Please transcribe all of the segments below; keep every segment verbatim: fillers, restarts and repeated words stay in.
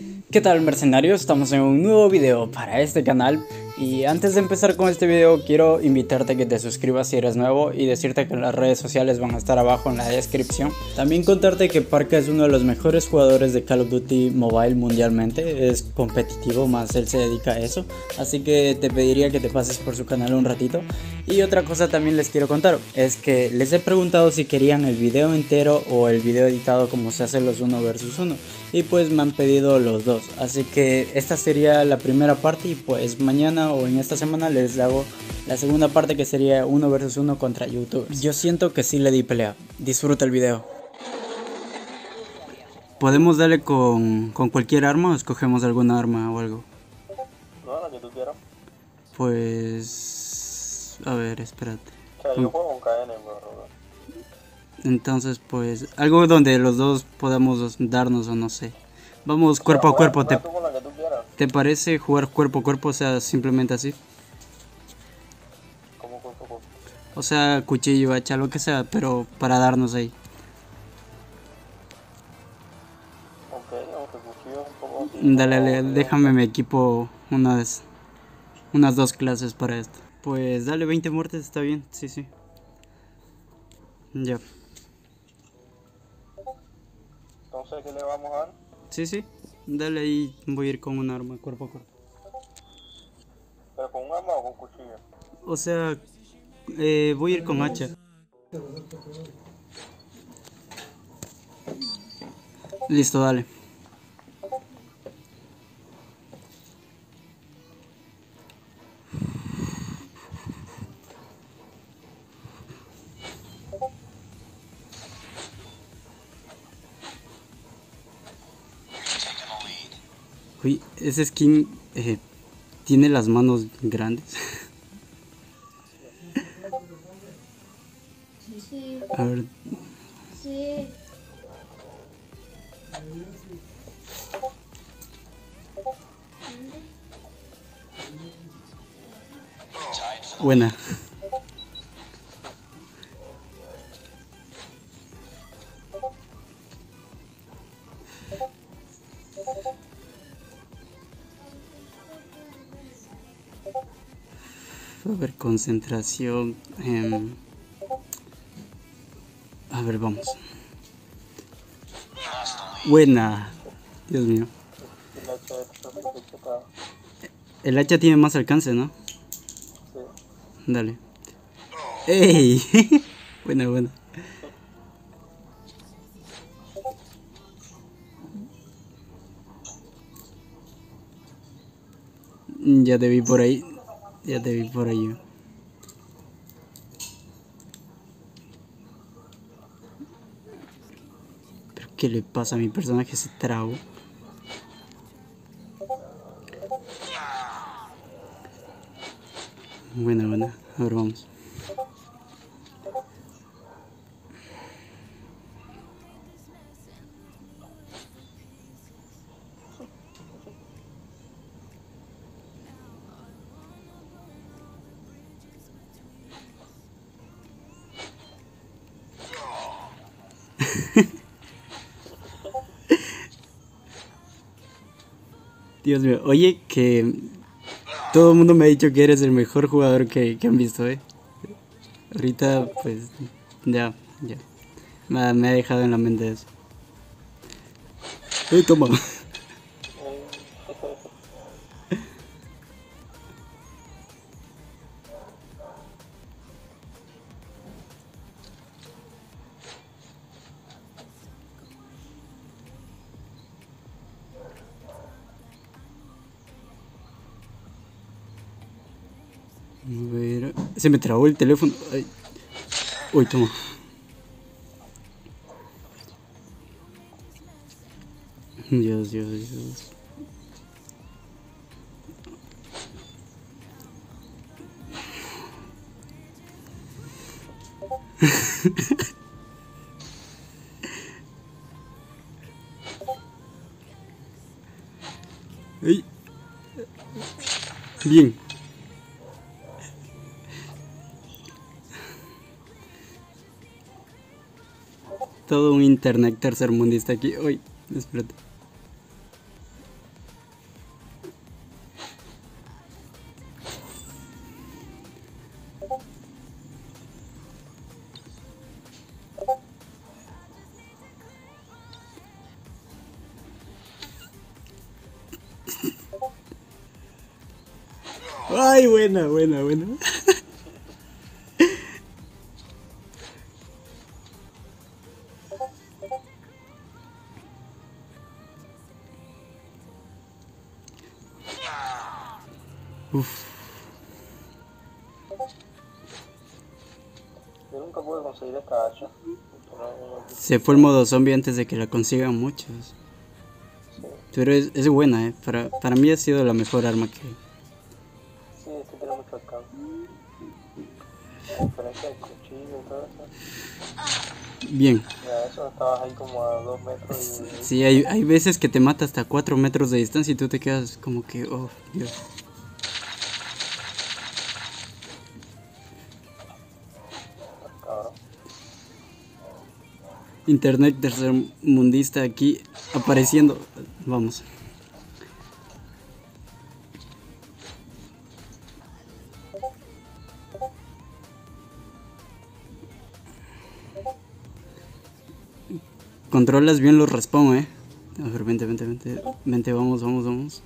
¿Qué tal, mercenarios? Estamos en un nuevo video para este canal. Y antes de empezar con este video quiero invitarte a que te suscribas si eres nuevo y decirte que las redes sociales van a estar abajo en la descripción. También contarte que Parka es uno de los mejores jugadores de Call of Duty Mobile mundialmente. Es competitivo, más él se dedica a eso, así que te pediría que te pases por su canal un ratito. Y otra cosa también les quiero contar, es que les he preguntado si querían el video entero o el video editado como se hace los uno versus uno, y pues me han pedido los dos, así que esta sería la primera parte y pues mañana o en esta semana les hago la segunda parte, que sería uno versus uno contra youtubers. Yo siento que sí le di pelea. Disfruta el video. ¿Podemos darle con, con cualquier arma o escogemos alguna arma o algo? No, la que tú quieras. Pues... a ver, espérate. O sea, yo juego con K N, bro. Entonces pues algo donde los dos podamos darnos, o no sé. Vamos cuerpo a cuerpo. ¿Te, ¿Te parece jugar cuerpo a cuerpo? O sea, simplemente así. ¿Cómo cuerpo a cuerpo? O sea, cuchillo, hacha, lo que sea, pero para darnos ahí. Ok, aunque cuchillo es un poco... Dale, dale, déjame mi equipo unas, unas dos clases para esto. Pues dale, veinte muertes, está bien, sí, sí. Ya. Entonces, ¿qué le vamos a dar? Sí, sí, dale ahí, voy a ir con un arma, cuerpo a cuerpo. ¿Pero con un arma o con cuchillo? O sea, eh, voy a ir con hacha. Listo, dale. Uy, ese skin eh, tiene las manos grandes. Sí. A ver. Sí. Buena. A ver, concentración. Eh, a ver, vamos. Buena. Dios mío. El hacha es sofisticada. El hacha tiene más alcance, ¿no? Sí. Dale. ¡Ey! Buena, buena. Ya te vi por ahí. Ya te vi por ahí. ¿Pero qué le pasa a mi personaje? Ese trago. Buena, buena. A ver, vamos. Dios mío, oye, que todo el mundo me ha dicho que eres el mejor jugador que, que han visto, eh. Ahorita, pues, ya, ya. Me, ha- me ha dejado en la mente eso. Eh, toma. A ver, se me trabó el teléfono. Ay. Uy, toma. Dios, Dios, Dios. Ay. Bien. Todo un internet tercermundista aquí. Uy, espérate. Ay, buena, buena, buena. Uf. Yo nunca pude conseguir esta hacha. Se fue el modo zombie antes de que la consigan muchos. Sí, Pero es, es buena, eh. Para, para mí ha sido la mejor arma que... sí, es que tiene mucho alcance. A diferencia del cuchillo y todo eso. Bien. Ya, eso estabas ahí como a dos metros y... Sí, hay, hay veces que te mata hasta cuatro metros de distancia y tú te quedas como que, oh, Dios. Cabrón. Internet tercermundista aquí apareciendo. Vamos. Controlas bien los respawn, eh. A ver, vente, vente, vente. Vente, vamos, vamos, vamos.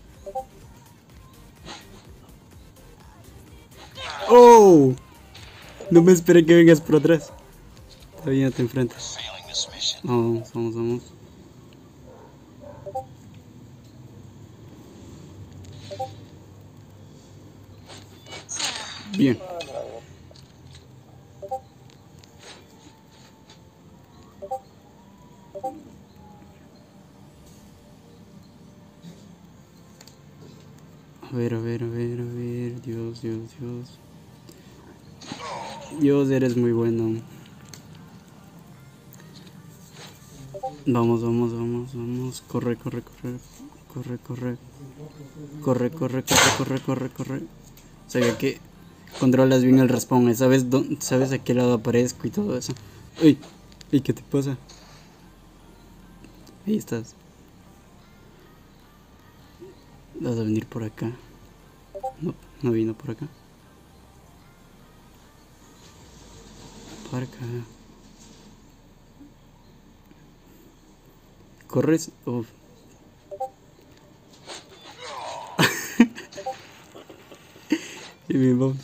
¡Oh! No me esperé que vengas por atrás. Todavía te enfrentas. Vamos, vamos, vamos. Bien. A ver, a ver, a ver, a ver. Dios, Dios, Dios. Dios, eres muy bueno. Vamos, vamos, vamos, vamos. Corre, corre, corre. Corre, corre. Corre, corre, corre, corre, corre, corre. O sea que controlas bien el respawn. ¿Sabes, dónde, sabes a qué lado aparezco y todo eso? ¡Uy! ¿Y qué te pasa? Ahí estás. Vas a venir por acá. No, no vino por acá. Por acá. Corres. Uf. Y bien, vamos.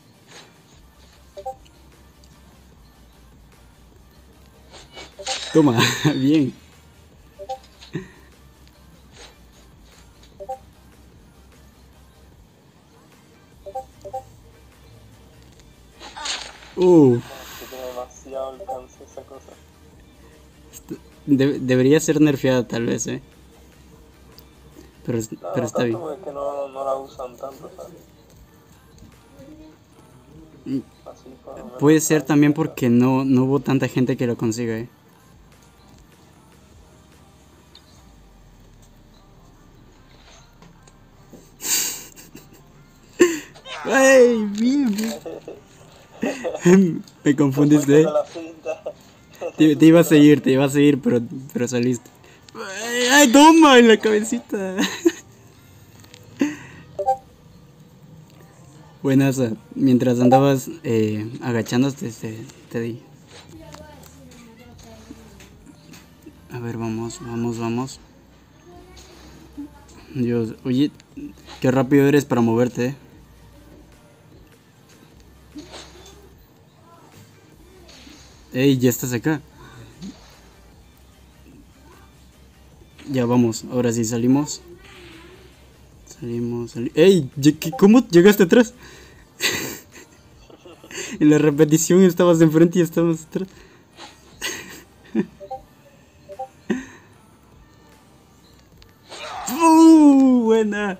Toma, bien. Uh. Tiene demasiado alcance esa cosa. De, debería ser nerfeada tal vez, eh. Pero, No, pero no está bien. tanto, es que no, no la usan tanto, ¿sabes? Así, por lo menos, Puede ser ¿sabes? también porque no, no hubo tanta gente que lo consiga, eh. ¡Ay! Bien, bien. Me confundiste, eh. La cinta. Te, te iba a seguir, te iba a seguir, pero, pero saliste. ¡Ay, ay, toma! En la cabecita. Buenas, mientras andabas eh, agachándote, te, te di. A ver, vamos, vamos, vamos. Dios, oye, qué rápido eres para moverte, eh. Ey, ya estás acá. Ya vamos, ahora sí salimos. Salimos, salimos. ¡Ey! ¿Cómo llegaste atrás? En la repetición estabas enfrente y estabas atrás. ¡Uh! Buena.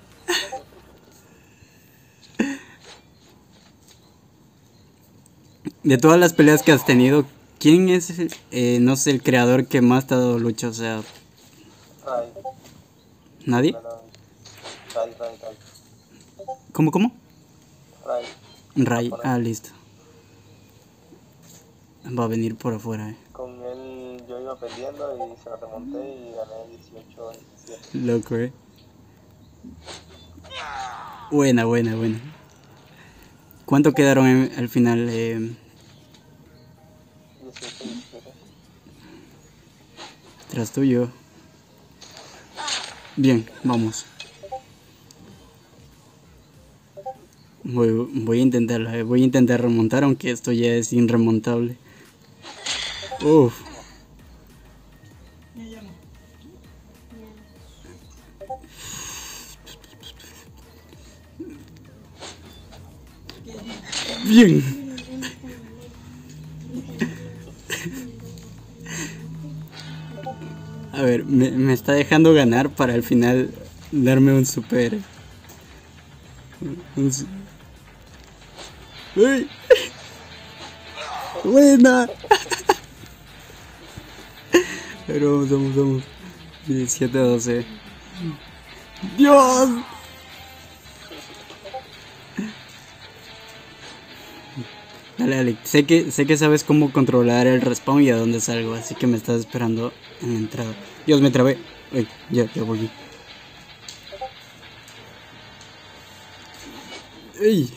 De todas las peleas que has tenido, ¿quién es, eh, no sé, el creador que más te ha dado lucha? O sea, Ray. ¿nadie? Ray, Ray, Ray. ¿Cómo, cómo? Ray. Ray, ah, listo. Va a venir por afuera, eh. Con él yo iba perdiendo y se lo remonté y gané dieciocho a diecisiete. Loco, eh. Buena, buena, buena. ¿Cuánto quedaron en- al final? Eh, dieciocho a diecisiete. tras tuyo. Bien, vamos. Voy, voy a intentarlo, eh. Voy a intentar remontar, aunque esto ya es irremontable. Uf. Bien. A ver, me, me está dejando ganar para al final darme un super. Un, su- ¡Uy! ¡Buena! Pero vamos, vamos, vamos. diecisiete a doce. ¡Dios! Dale, dale. Sé que, sé que sabes cómo controlar el respawn y a dónde salgo, así que me estás esperando en la entrada. Dios, me trabé. Uy, ya, ya volví. ¡Ey!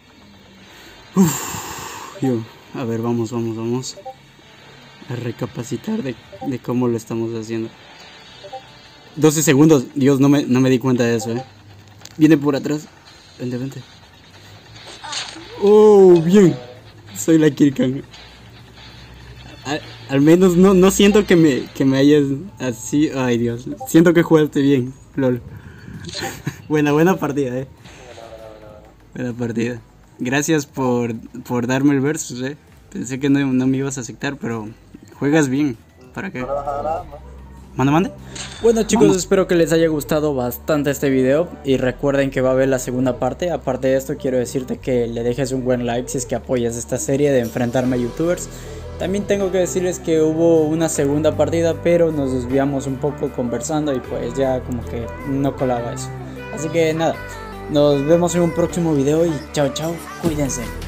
Uf, yo. A ver, vamos, vamos, vamos. A recapacitar de, de cómo lo estamos haciendo. doce segundos. Dios, no me, no me di cuenta de eso, eh. Viene por atrás. Vente, vente. Oh, bien. Soy la Kirkan. Al, al menos no, no siento que me, que me hayas así. Ay, Dios. Siento que jugaste bien, lol. Buena, buena partida, eh. Buena partida. Gracias por, por darme el versus, eh. Pensé que no, no me ibas a aceptar, pero juegas bien. ¿Para qué? Manda, mande. Bueno, chicos, Vamos. Espero que les haya gustado bastante este video y recuerden que va a haber la segunda parte. Aparte de esto, quiero decirte que le dejes un buen like si es que apoyas esta serie de enfrentarme a youtubers. También tengo que decirles que hubo una segunda partida, pero nos desviamos un poco conversando y pues ya como que no colaba eso. Así que nada, nos vemos en un próximo video y chao chao, cuídense.